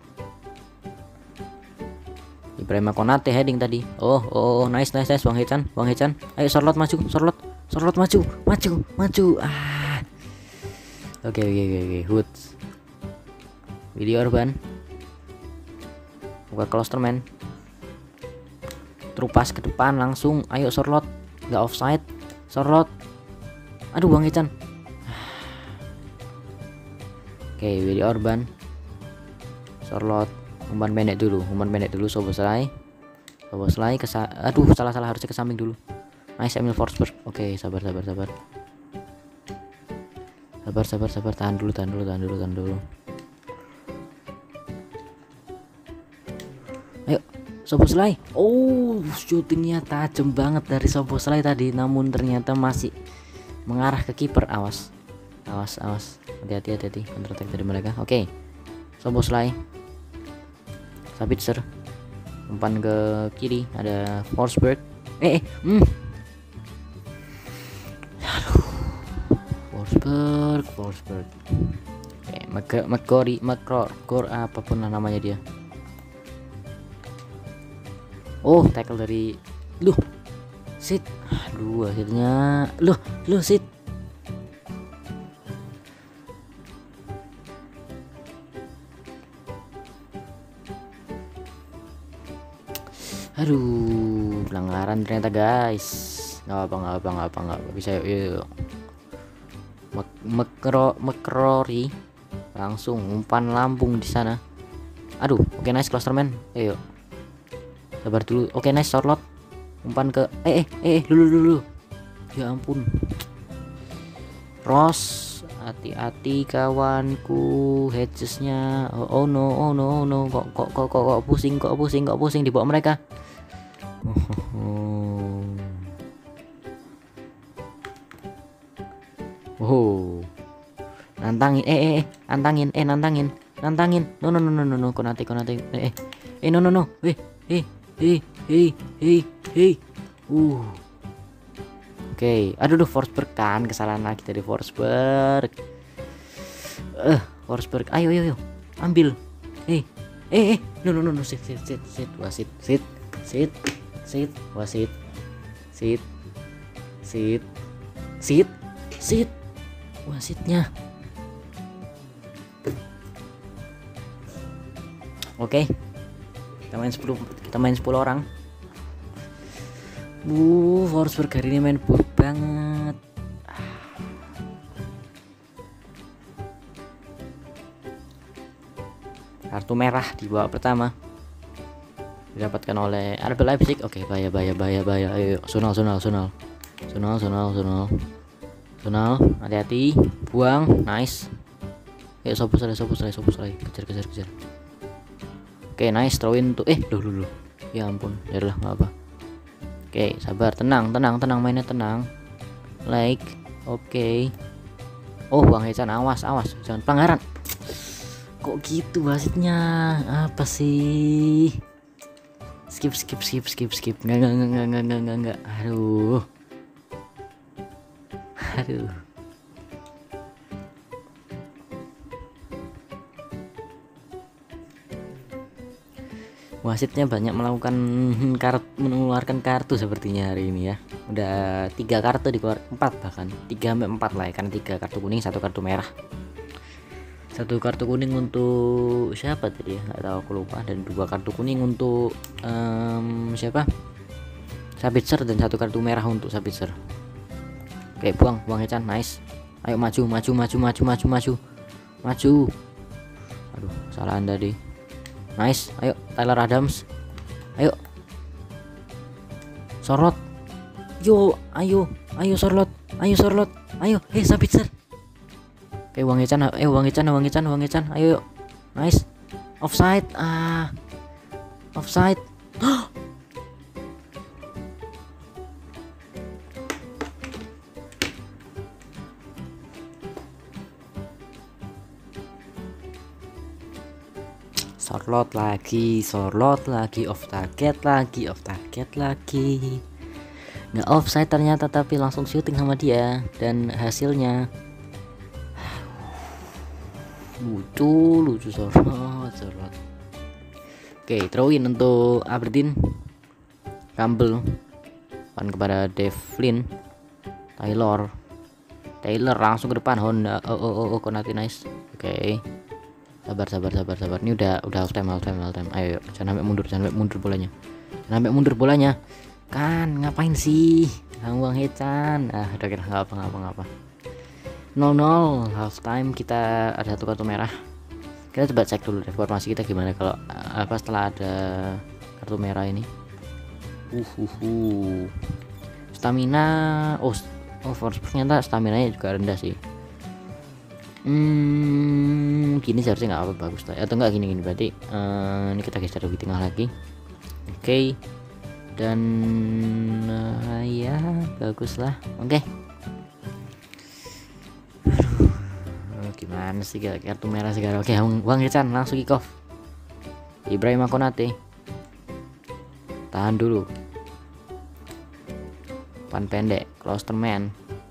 Ibrahima Konate heading tadi. Oh, oh, oh, nice, nice, nice. Wang Hechan, Wang Hechan. Ayo Charlotte maju, Charlotte, Charlotte maju, maju, maju. Ah. Oke, oke, oke, oke. Woods. Willy Orban. Buka Klosterman. Terupas ke depan langsung. Ayo Charlotte. Nggak offside. Charlotte. Aduh, Wang Hechan. Oke, okay, Willy Orban. Charlotte. Umpan pendek dulu, umpan pendek dulu. Soboslai, Soboslai ke aduh salah salah harusnya ke samping dulu. Nice Emil Forsberg. Oke, okay, sabar sabar sabar. Sabar sabar sabar tahan dulu tahan dulu tahan dulu tahan dulu. Ayo Soboslai. Oh, syutingnya tajam banget dari Soboslai tadi, namun ternyata masih mengarah ke kiper. Awas. Awas awas. Hati-hati hati-hati counter attack dari mereka. Oke. Okay. Soboslai. Sabitzer, umpan ke kiri, ada Forsberg. Eh, eh, hmm. Aduh, Forsberg, Forsberg. Eh, McCrory, McCrory, Gor, apapun namanya dia. Oh, tackle dari, luh, sit, aduh, akhirnya, luh, luh, sit. Aduh, pelanggaran ternyata guys. Nggak apa nggak apa nggak apa nggak apa bisa yuk, yuk. Mekro Mekrory langsung umpan lambung di sana. Aduh, oke okay, nice Klosterman. Ayo, sabar dulu. Oke okay, nice Charlotte. Umpan ke eh eh eh dulu dulu. Ya ampun. Ross, hati-hati kawanku, hedgesnya. Oh, oh no, oh no, oh no. Kok kok kok kok, kok pusing, kok pusing, kok pusing dibawa mereka. Oh, oh, nantangin, eh, eh, eh, nantangin, eh, nantangin, nantangin, no, no, no, no, no, no, Konate, Konate, eh, eh, eh, no, no, no, eh, eh, eh, eh, eh, eh, uh, oke, okay. Aduh, duh, Forsberg kan, kesalahan lagi dari Forsberg, eh, uh, Forsberg, ayo, ayo, ayo, ambil, eh, eh, eh, no, no, no, no, sit, sit, sit, sit, wasit, sit, sit. Sit, wasit, sit, sit, sit, sit, wasitnya. Oke, okay. Kita main sepuluh, kita main sepuluh orang. Uh, Forsberg hari ini main buruk banget. Kartu merah di babak pertama didapatkan oleh R B Leipzig. Oke, okay, bahaya bahaya bahaya bahaya. Ayo, Sonal Sonal Sonal Sonal Sonal Sonal Sonal, hati-hati, buang, nice. Ayo Soboslai Soboslai Soboslai, kejar kejar kejar. Oke, okay, nice, throw in tuh. Eh, duh duh duh. Ya ampun, ya udah nggak apa. Oke, okay, sabar, tenang tenang tenang, mainnya tenang. Like, oke. Okay. Oh, Wang Hechan, awas awas, jangan pelanggaran. Kok gitu wasitnya? Apa sih? Skip skip skip skip skip. Nggak nggak nggak nggak nggak nggak nggak. Aduh. Aduh. Wasitnya banyak melakukan kartu, mengeluarkan kartu sepertinya hari ini ya. Udah tiga kartu dikeluarkan, empat bahkan tiga sampai empat lah ya, karena tiga kartu kuning, satu kartu merah. Satu kartu kuning untuk siapa tadi ya, nggak tahu, aku lupa. Dan dua kartu kuning untuk um, siapa, Sabitzer, dan satu kartu merah untuk Sabitzer. Oke, buang buang Hechan, nice. Ayo maju maju maju maju maju maju maju. Aduh, salah anda deh. Nice, ayo Tyler Adams, ayo Sorlot, yo ayo ayo Sorlot, ayo Sorlot, ayo eh Sabitzer. Oke, Wang Hechan, eh Wang Hechan, Wang Hechan, Wang Hechan, Wang Hechan, ayo, nice, offside, ah, offside. Sorlot lagi, sorlot lagi, off target lagi, off target lagi. Nggak offside ternyata, tapi langsung syuting sama dia dan hasilnya lucu, lucu sorlot, sorlot. Oke, throw in untuk Aberdeen. Campbell pan kepada Devlin. Taylor, Taylor langsung ke depan. Honda, oh oh oh, oh Konate nice. Oke. Sabar sabar sabar sabar. Ini udah udah half time half time half time. Ayo, jangan sampai mundur, jangan sampai mundur bolanya. Jangan sampai mundur bolanya. Kan ngapain sih? Hang Hechan. Ah, udah kira enggak apa enggak apa enggak apa. nol nol half time, kita ada satu kartu merah. Kita coba cek dulu deh formasi kita gimana kalau apa setelah ada kartu merah ini. Uh, uh, uh. Stamina, oh, oh ternyata stamina nya juga rendah sih. Hmm, gini seharusnya nggak apa bagus lah, atau enggak gini gini berarti uh, ini kita geser lebih tengah lagi. Oke, okay. Dan uh, ya bagus lah. Oke. Okay. Gimana sih kartu merah segala. Oke, okay, Wang Hechan langsung kick off. Ibrahim Konate tahan dulu, pan pendek, Klosterman,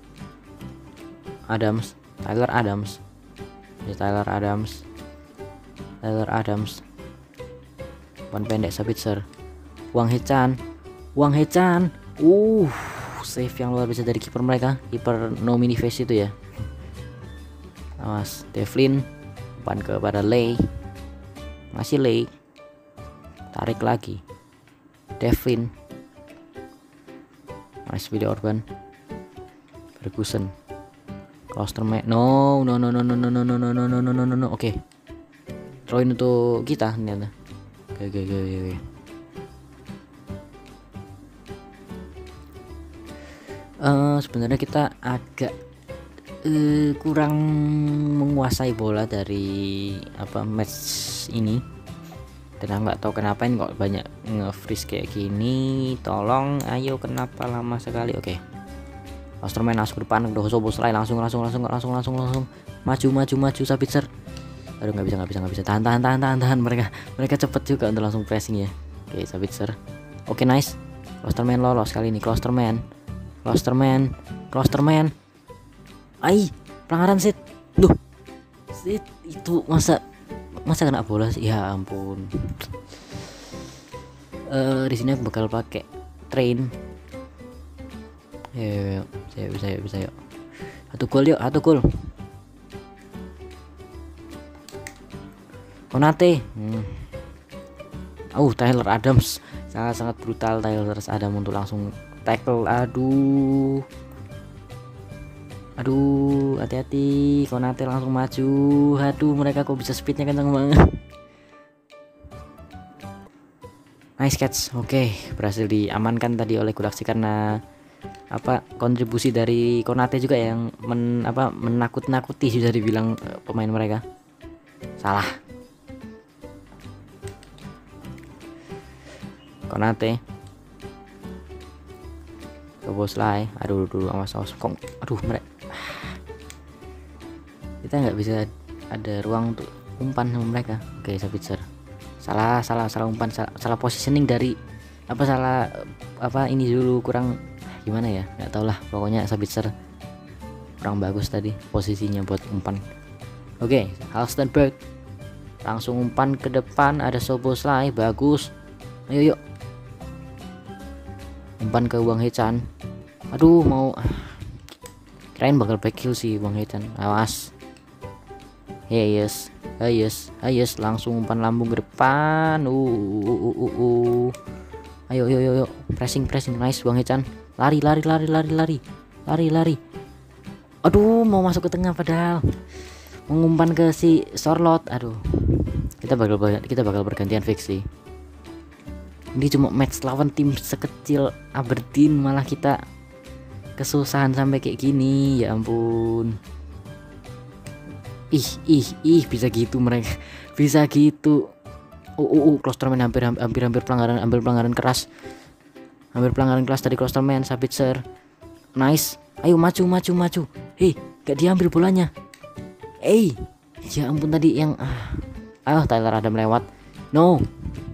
Adams, Tyler Adams, ini Tyler Adams, Tyler Adams, pan pendek Sabitzer, Wang Hechan, Wang Hechan, uh, save yang luar biasa dari kiper mereka, kiper no mini face itu ya. Awas, Devlin, pan kepada Lay, masih Lay, tarik lagi, Devlin, nice video Orban, Ferguson, Klosterman, no no no no no no no no no no no no no no. Oke, throw in untuk kita ternyata. Oke oke oke oke. Uh, sebenarnya kita agak uh, kurang menguasai bola dari apa match ini. Dan nggak tahu kenapa ini kok banyak nge-freeze kayak gini. Tolong, ayo, kenapa lama sekali? Oke. Klosterman langsung ke depan, udah sobos lain langsung langsung langsung langsung langsung langsung maju maju maju Sabitzer. Aduh, nggak bisa nggak bisa nggak bisa. Tahan tahan tahan tahan tahan mereka mereka cepet juga untuk langsung pressing ya. Oke, Sabitzer. Oke, nice. Klosterman lolos kali ini. Klosterman, Klosterman, Klosterman. Ai, pelanggaran sit. Duh, sit itu masa masa kena bola sih, ya ampun. Uh, di sini aku bakal pakai train. Yuk, saya bisa yuk bisa yuk. Satu gol yuk, satu gol. Konate. Hmm. Oh, Tyler Adams sangat sangat brutal Tyler Adams untuk langsung tackle. Aduh. Aduh, hati-hati, Konate langsung maju. Aduh, mereka kok bisa speednya kenceng banget. Nice catch. Oke, okay, berhasil diamankan tadi oleh Gulaksi karena apa kontribusi dari Konate juga yang men, apa menakut-nakuti sudah dibilang uh, pemain mereka. Salah. Konate. Boslai, aduh dulu awas awas kong, aduh mereka kita nggak bisa ada ruang untuk umpan sama mereka. Oke, Sabitzer salah salah salah umpan, salah, salah positioning dari apa salah apa ini dulu kurang gimana ya, nggak tau lah, pokoknya Sabitzer kurang bagus tadi posisinya buat umpan. Oke, Halstenberg langsung umpan ke depan, ada Soboslai, bagus, ayo yuk umpan ke Wang Hechan. Aduh, mau kirain bakal back kill sih Wang Hechan. Awas. Yes, yes, yes, langsung umpan lambung ke depan. Uh, uh, uh, uh, uh. Ayo, ayo, ayo, ayo, pressing, pressing, nice Wang Hechan. Lari, lari, lari, lari, lari, lari, lari. Aduh, mau masuk ke tengah padahal mengumpan ke si Sorlot. Aduh, kita bakal kita bakal bergantian fix sih. Ini cuma match lawan tim sekecil Aberdeen, malah kita kesusahan sampai kayak gini, ya ampun. Ih ih ih bisa gitu mereka, bisa gitu. Oh, oh, oh Klosterman hampir hampir hampir pelanggaran, hampir pelanggaran keras. Hampir pelanggaran keras dari Klosterman. Sabitzer. Nice. Ayo maju maju maju. Hei, gak diambil bolanya. Eh, ya ampun tadi yang ah, ah Tyler Adam lewat. No.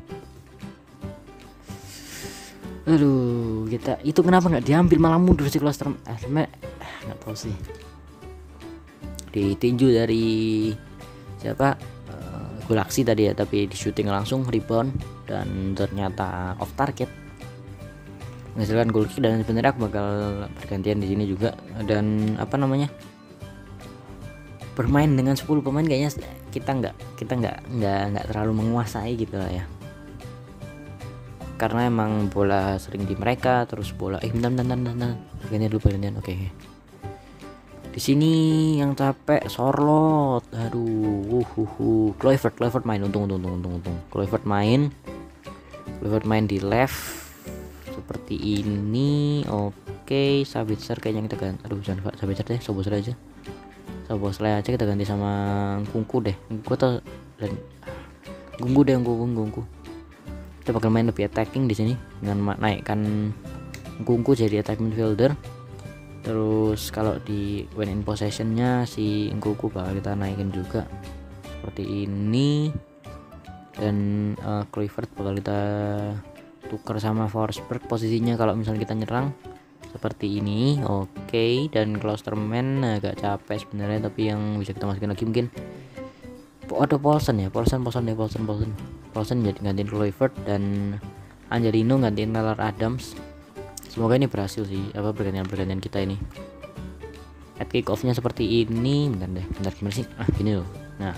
Aduh, kita itu kenapa nggak diambil malah mundur si Klosterman? Ah, nggak tahu sih. Ditinju dari siapa? Uh, Gulaksi tadi ya, tapi di shooting langsung rebound dan ternyata off target. Menghasilkan goal kick, dan sebenarnya aku bakal bergantian di sini juga, dan apa namanya? Bermain dengan sepuluh pemain kayaknya kita nggak kita nggak nggak nggak terlalu menguasai gitu lah ya. Karena emang bola sering di mereka, terus bola eh bentar bentar bentar, bentar. Gantian dulu gantian. Oke. Okay. Di sini yang capek Sorlot. Aduh, uh, uh, uh. Kluivert, Kluivert main untung untung untung untung untung. Kluivert main. Kluivert main di left seperti ini. Oke, okay. Sabitzer kayaknya kita ganti. Aduh, jangan Sabitzer deh, Szoboszlai aja. Szoboszlai aja kita ganti sama Nkunku deh. Nkunku atau dan Nkunku deh, Nkunku, Nkunku. Kita bakal main lebih attacking di sini dengan naikkan Nkunku jadi attack midfielder. Terus kalau di when in possessionnya si Nkunku bakal kita naikin juga seperti ini, dan uh, Kluivert bakal kita tukar sama Forsberg posisinya kalau misalnya kita nyerang seperti ini. Oke, okay. Dan Klosterman agak capek sebenarnya, tapi yang bisa kita masukin lagi mungkin ada Paulsen ya, Paulsen, Paulsen deh, Paulsen, Paulsen, Paulsen jadi gantiin Kluivert, dan Angelino gantiin Tyler Adams. Semoga ini berhasil sih, apa pergantian-pergantian kita ini. At kick off-nya seperti ini, bentar deh, bentar gimana sih? Ah, gini loh. Nah,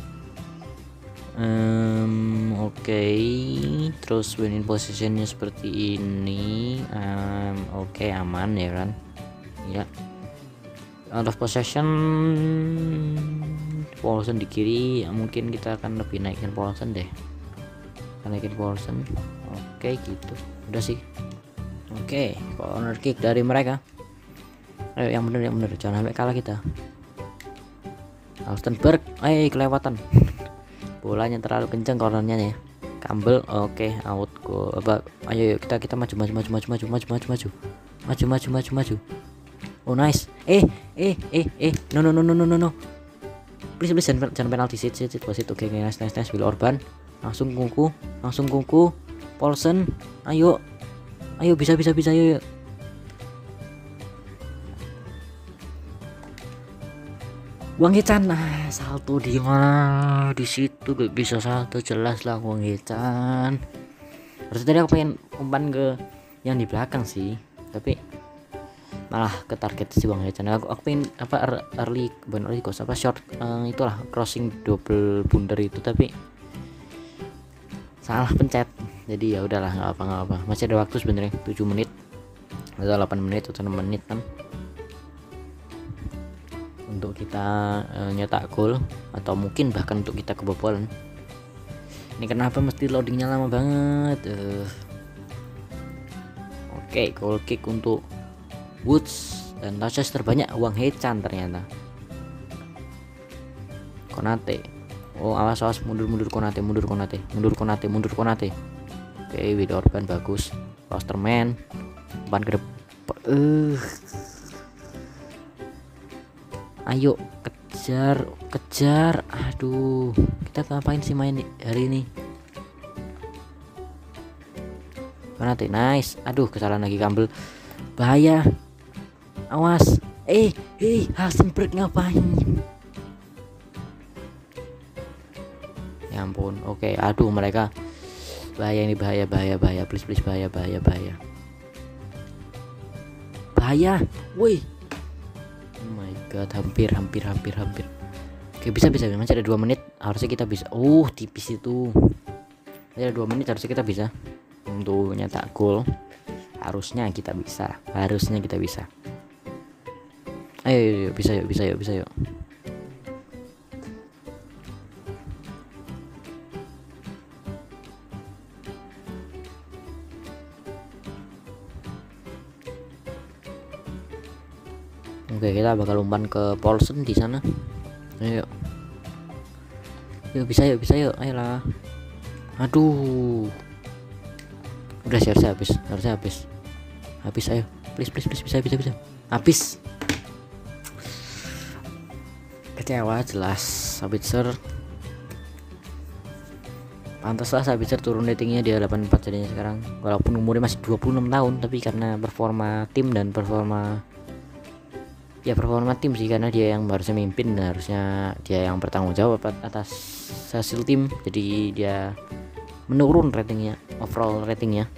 um, oke, okay. Terus winning positionnya seperti ini, um, oke okay, aman ya kan? Ya. Out of possession, Paulsen di kiri, ya, mungkin kita akan lebih naikin Paulsen deh, akan naikin Paulsen. Oke, okay, gitu, udah sih. Oke, okay, corner kick dari mereka. Ayo yang bener yang bener, jangan sampai kalah kita. Alstenberg, eh kelewatan. Bolanya terlalu kencang cornernya ya. Campbell, oke, okay, out go. Apa? Ayo, ayo kita kita maju maju maju maju maju maju maju maju. Maju maju maju maju. Oh nice. Eh eh eh eh no no no no no no no. Please please jangan, jangan penalti, sit sit sit wasit. Oke, okay, nice nice nice. Will Orban. Langsung Nkunku, langsung Nkunku. Paulsen, ayo. Ayo bisa bisa bisa ayo. Ayo. Wang Hechan, nah salto di mana? Di situ gak bisa salto, jelas lah Wang Hechan. Harusnya tadi aku pengen umpan ke yang di belakang sih, tapi malah ke target si Wang Hechan. Aku, aku pengen apa early bukan early cost apa short uh, itulah crossing double blunder itu, tapi salah pencet. Jadi ya udahlah, nggak apa nggak apa. Masih ada waktu sebenarnya, tujuh menit atau delapan menit atau enam menit kan untuk kita uh, nyetak gol, atau mungkin bahkan untuk kita kebobolan. Ini kenapa mesti loadingnya lama banget? Uh. Oke, okay, goal kick untuk Woods, dan touches terbanyak Wang Hechan ternyata. Konate. Oh, awas awas, mundur mundur Konate, mundur Konate, mundur Konate, mundur Konate. Oke, okay, Will Orban bagus. Klosterman umpan ke depan. Uh. Ayo kejar, kejar. Aduh, kita ngapain sih main hari ini? Konate, nice. Aduh, kesalahan lagi Campbell. Bahaya. Awas. Eh, eh, Hasenberg ngapain? Ya ampun. Oke, okay. Aduh mereka. Bahaya ini, bahaya bahaya bahaya, please please bahaya bahaya bahaya bahaya. Woi, oh my god, hampir hampir hampir hampir. Oke, bisa bisa, masih ada dua menit, harusnya kita bisa. Oh, tipis itu. Masih ada dua menit, harusnya kita bisa untuk nyetak gol. Harusnya kita bisa, harusnya kita bisa. Ayo, ayo, ayo bisa yuk, bisa yuk, bisa yuk. Oke, kita bakal umpan ke Paulsen di sana. Ayo, yuk bisa yuk, bisa yuk, ayolah. Aduh, udah sih, harusnya habis, harusnya habis, habis, ayo, please, please, please, bisa, bisa, bisa, habis. Kecewa jelas. Sabitzer, pantaslah Sabitzer turun ratingnya, dia delapan puluh empat jadinya sekarang, walaupun umurnya masih dua puluh enam tahun, tapi karena performa tim dan performa ya performa tim sih, karena dia yang harusnya mimpin dan harusnya dia yang bertanggung jawab atas hasil tim, jadi dia menurun ratingnya, overall ratingnya.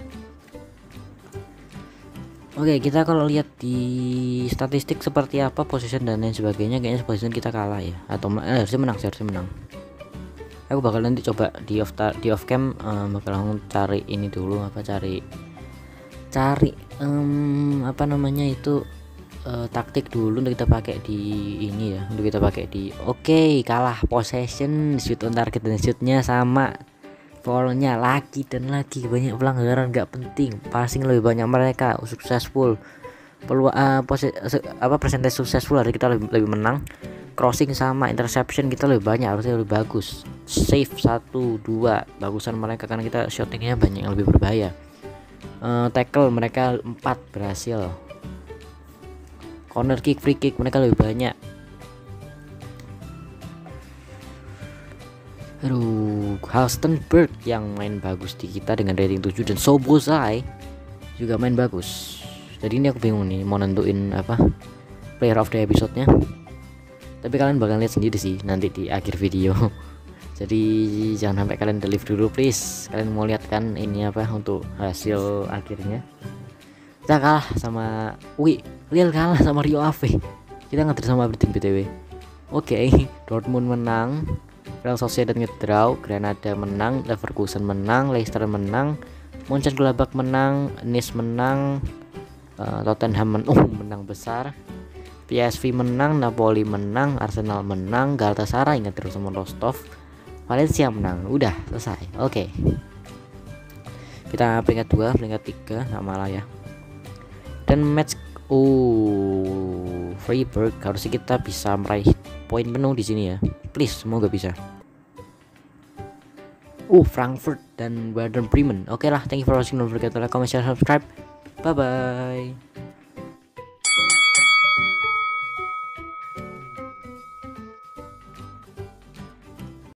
Oke, kita kalau lihat di statistik seperti apa position dan lain sebagainya, kayaknya position kita kalah ya, atau eh, harusnya menang, harusnya menang. Aku bakal nanti coba di off di off cam, um, bakal langsung cari ini dulu, apa cari cari um, apa namanya itu uh, taktik dulu untuk kita pakai di ini ya, untuk kita pakai di oke okay, kalah possession, shoot on target dan shootnya sama, foulnya lagi dan lagi, banyak pelanggaran gak penting, passing lebih banyak mereka, successful peluang uh, pose, apa persentase successful dari kita lebih, lebih menang, crossing sama interception kita lebih banyak, harusnya lebih bagus, save satu dua bagusan mereka karena kita shootingnya banyak yang lebih berbahaya, uh, tackle mereka empat berhasil, corner kick, free kick mereka lebih banyak. Aduh, Halstenberg yang main bagus di kita dengan rating tujuh, dan Sobozai juga main bagus. Jadi ini aku bingung nih mau nentuin apa player of the episode-nya. Tapi kalian bakal lihat sendiri sih nanti di akhir video. Jadi jangan sampai kalian delete dulu please. Kalian mau lihat kan ini apa untuk hasil akhirnya. Kita kalah sama Wih, Lille kalah sama Rio Ave. Kita ngeter sama tim B T W. Oke, okay, Dortmund menang, Real Sociedad ngedraw, Granada menang, Leverkusen menang, Leicester menang, Mönchengladbach menang, Nice menang, uh, Tottenham men uh, menang besar, P S V menang, Napoli menang, Arsenal menang, Galatasaray ngedraw sama Rostov, Valencia menang. Udah selesai. Oke. Okay. Kita peringkat dua, peringkat tiga nggak malah ya. Dan match oh Freiburg harusnya kita bisa meraih poin penuh di sini ya. Please, semoga bisa. Uh, Frankfurt dan Werder Bremen. Oke okay lah, thank you for watching. Don't forget to like, comment, share, subscribe. Bye bye.